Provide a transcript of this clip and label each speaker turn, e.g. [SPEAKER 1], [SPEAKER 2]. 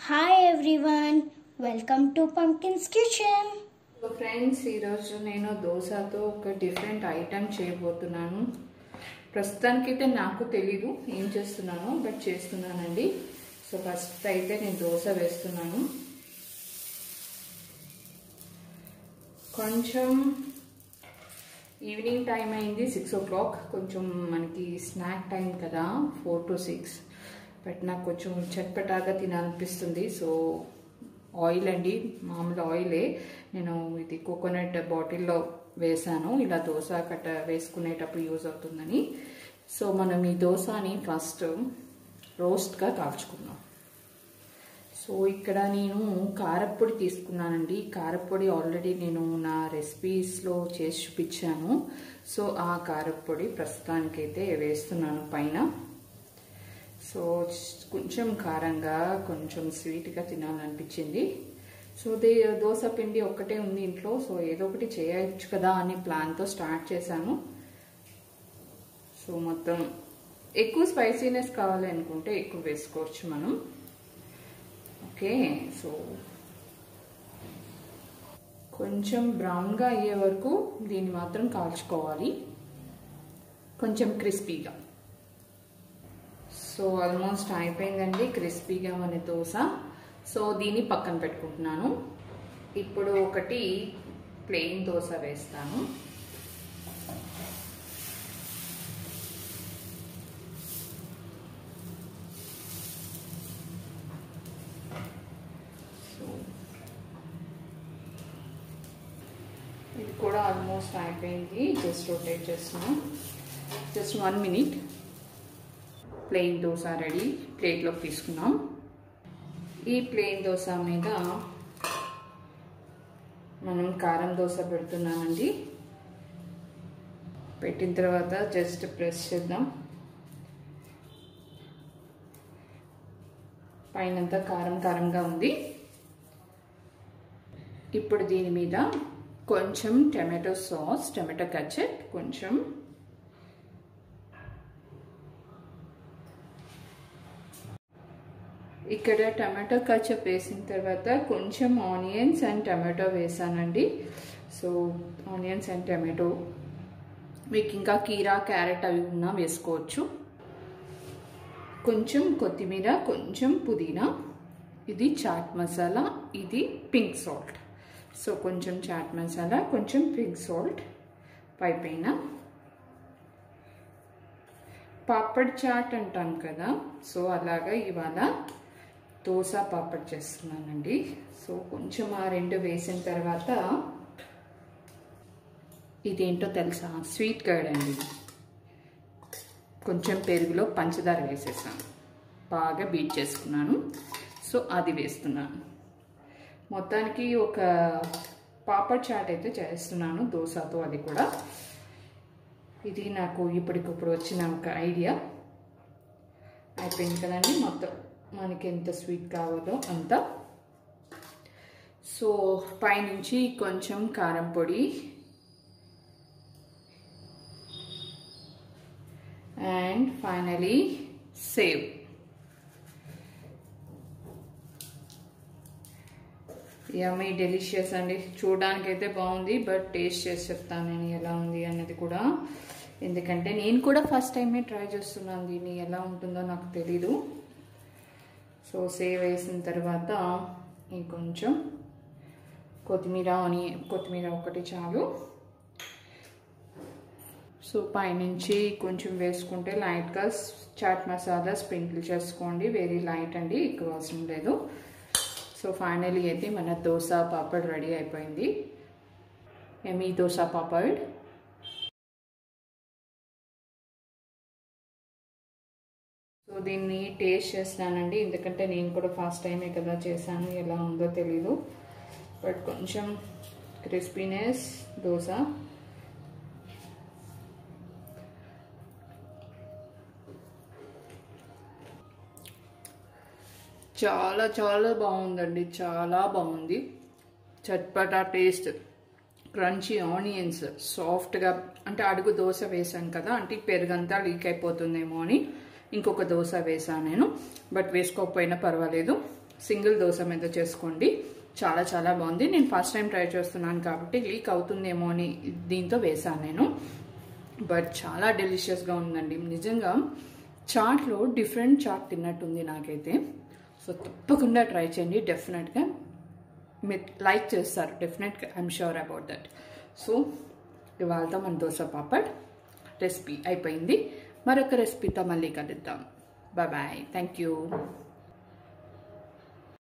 [SPEAKER 1] Hi everyone, welcome to Pumpkin's Kitchen.
[SPEAKER 2] So friends, ఈరోజు నేను దోశతో ఒక డిఫరెంట్ ఐటమ్ చేయబోతున్నాను. ప్రస్తుతానికైతే నాకు తెలీదు ఏం చేస్తున్నానో, బట్ చేస్తున్నానండి. సో ఫస్ట్ అయితే నేను దోశ వేస్తున్నాను. కొంచెం ఈవినింగ్ టైం అయింది, 6 o'clock. కొంచెం మనకి స్నాక్ టైం కదా, 4 to 6. బట్ నాకు కొంచెం చట్పటాగా తినాలనిపిస్తుంది. సో ఆయిల్ అండి, మామూలు ఆయిలే. నేను ఇది కోకోనట్ బాటిల్లో వేసాను, ఇలా దోశ కట్ట వేసుకునేటప్పుడు యూజ్ అవుతుందని. సో మనం ఈ దోశని ఫస్ట్ రోస్ట్గా కాల్చుకుందాం. సో ఇక్కడ నేను కారప్పొడి తీసుకున్నానండి. కారప్పొడి ఆల్రెడీ నేను నా రెసిపీస్లో చేసి చూపించాను. సో ఆ కారప్పొడి ప్రస్తుతానికైతే వేస్తున్నాను పైన. సో కొంచెం కారంగా, కొంచెం స్వీట్గా తినాలనిపించింది. సో దోశ పిండి ఒక్కటే ఉంది ఇంట్లో, సో ఏదో ఒకటి చేయొచ్చు కదా అనే ప్లాన్తో స్టార్ట్ చేశాను. సో మొత్తం ఎక్కువ స్పైసీనెస్ కావాలి అనుకుంటే ఎక్కువ వేసుకోవచ్చు మనం. ఓకే, సో కొంచెం బ్రౌన్గా అయ్యే వరకు దీన్ని మాత్రం కాల్చుకోవాలి, కొంచెం క్రిస్పీగా. సో ఆల్మోస్ట్ అయిపోయిందండి క్రిస్పీగా మన దోశ. సో దీన్ని పక్కన పెట్టుకుంటున్నాను. ఇప్పుడు ఒకటి ప్లెయిన్ దోశ వేస్తాను. సో ఇది కూడా ఆల్మోస్ట్ అయిపోయింది. జస్ట్ రొటేట్ చేస్తున్నాను, just 1 minute. Plain dosa ready, ప్లేట్లోకి తీసుకున్నాం. ఈ ప్లెయిన్ దోశ మీద మనం కారం దోశ పెడుతున్నామండి. పెట్టిన తర్వాత జస్ట్ ప్రెస్ చేద్దాం. పైనంతా కారం కారంగా ఉంది. ఇప్పుడు దీని మీద కొంచెం టమాటో సాస్, టమాటో కచప్, కొంచెం ఇక్కడ టమాటో కచప్ వేసిన తర్వాత కొంచెం ఆనియన్స్ అండ్ టమాటో వేసానండి. సో ఆనియన్స్ అండ్ టమాటో, మీకు ఇంకా కీరా, క్యారెట్ అవి ఉన్నా వేసుకోవచ్చు. కొంచెం కొత్తిమీర, కొంచెం పుదీనా. ఇది చాట్ మసాలా, ఇది పింక్ సాల్ట్. సో కొంచెం చాట్ మసాలా, కొంచెం పింక్ సాల్ట్ పైన. పాపడ్ చాట్ అంటాం కదా, సో అలాగా ఇవాళ దోశ పాపడ్ చేస్తున్నానండి. సో కొంచెం ఆ రెండు వేసిన తర్వాత ఇదేంటో తెలుసా, స్వీట్ కర్డ్ అండి. కొంచెం పెరుగులో పంచదార వేసేసాను, బాగా బీట్ చేసుకున్నాను. సో అది వేస్తున్నాను. మొత్తానికి ఒక పాపడ్ చాట్ అయితే చేస్తున్నాను దోశతో. అది కూడా ఇది నాకు ఇప్పటికప్పుడు వచ్చిన ఒక ఐడియా. అయిపోయింది కదండి, మొత్తం మనకి ఎంత స్వీట్ కావాలో అంత. సో పైనుంచి కొంచెం కారం పొడి and finally sev. Yummy, delicious అండి. చూడడానికి అయితే బాగుంది, బట్ టేస్ట్ చేసి చెప్తాను నేను ఎలా ఉంది అన్నది కూడా. ఎందుకంటే నేను కూడా ఫస్ట్ టైమే ట్రై చేస్తున్నాను, దీన్ని ఎలా ఉంటుందో నాకు తెలీదు. సో సేవ్ వేసిన తర్వాత ఇంకొంచెం కొత్తిమీర ఒకటి చాలు. సో పైనుంచి కొంచెం వేసుకుంటే లైట్గా చాట్ మసాలా స్ప్రింకిల్ చేసుకోండి. వెరీ లైట్ అండి, ఎక్కువ అవసరం లేదు. సో ఫైనలీ అయితే మన దోశ పాపడ్ రెడీ అయిపోయింది. యమ్మీ దోశ పాపడ్. సో దీన్ని టేస్ట్ చేస్తానండి, ఎందుకంటే నేను కూడా ఫస్ట్ టైమే కదా చేశాను, ఎలా ఉందో తెలీదు. బట్ కొంచెం క్రిస్పీనెస్ దోశ. చాలా చాలా బాగుందండి, చాలా బాగుంది. చట్పటా టేస్ట్, క్రంచీ ఆనియన్స్, సాఫ్ట్గా. అంటే అడుగు దోశ వేసాను కదా, అంటే పెరుగంతా లీక్ అయిపోతుందేమో అని ఇంకొక దోశ వేసాను నేను. బట్ వేసుకోకపోయినా పర్వాలేదు, సింగిల్ దోశ మీద చేసుకోండి, చాలా చాలా బాగుంది. నేను ఫస్ట్ టైం ట్రై చేస్తున్నాను కాబట్టి లీక్ అవుతుందేమో అని దీంతో వేసాను నేను, బట్ చాలా డెలిషియస్గా ఉందండి. నిజంగా చాట్లో డిఫరెంట్ చాట్ తిన్నట్టుంది నాకైతే. సో తప్పకుండా ట్రై చేయండి, డెఫినెట్గా మీరు లైక్ చేస్తారు, డెఫినెట్గా I'm sure about that. So ఇవాళతో మన దోశ పాపడ్ రెసిపీ అయిపోయింది. మరొక రెసిపీతో మళ్ళీ కలుద్దాం. Bye bye, thank you.